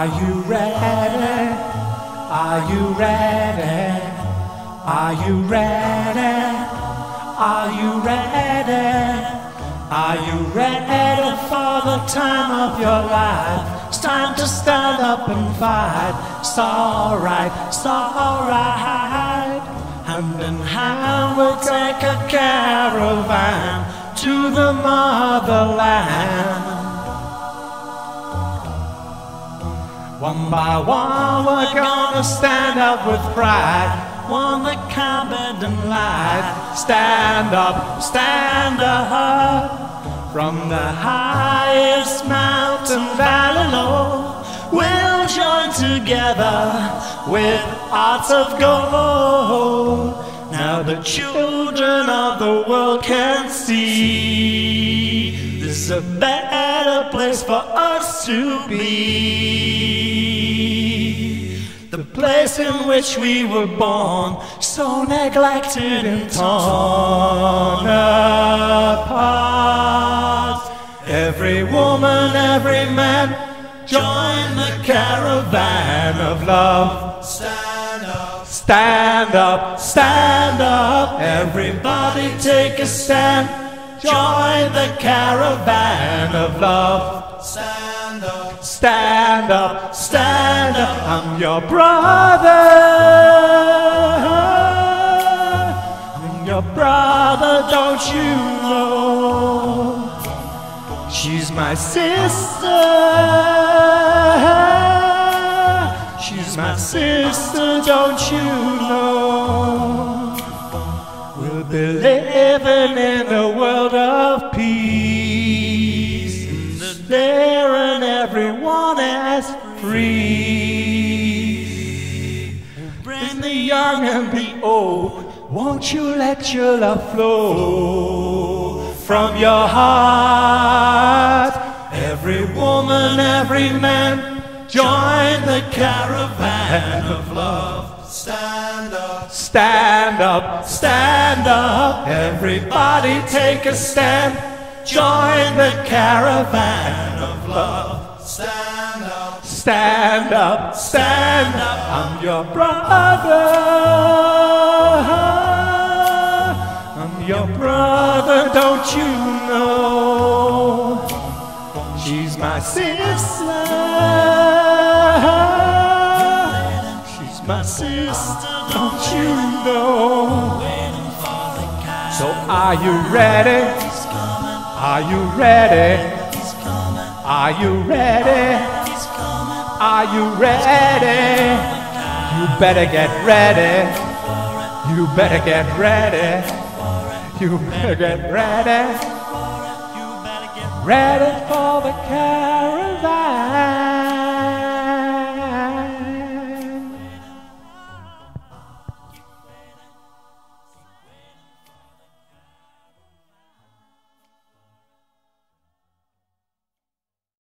you ready? Are you ready? Are you ready? Are you ready? Are you ready for the time of your life? It's time to stand up and fight. It's alright, it's alright. Hand in hand we'll take a caravan to the motherland. One by one we're gonna stand up with pride. One that covered in light. Stand up, stand up. From the highest mountain valley low, we'll join together with hearts of gold. Now the children of the world can see this is a better place for us to be. The place in which we were born, so neglected and torn apart. Every woman, every man, join the caravan of love. Stand up, stand up, stand up. Everybody take a stand. Join the caravan of love. Stand up, stand up, stand up. I'm your brother. I'm your brother, don't you know? She's my sister. She's my sister, don't you know? We'll be living in a world of peace. There and everyone is free. Bring the young and the old. Won't you let your love flow from your heart? Every woman, every man, join the caravan of love. Stand up, stand up, stand up. Everybody take a stand. Join the caravan of love. Stand up, stand up, stand up. I'm your brother. I'm your brother, don't you know? She's my sister. She's my sister, don't you know? So are you ready? Are you ready? Are you ready? Are you ready? You better get ready. You better get ready. You better get ready. Ready for the caravan.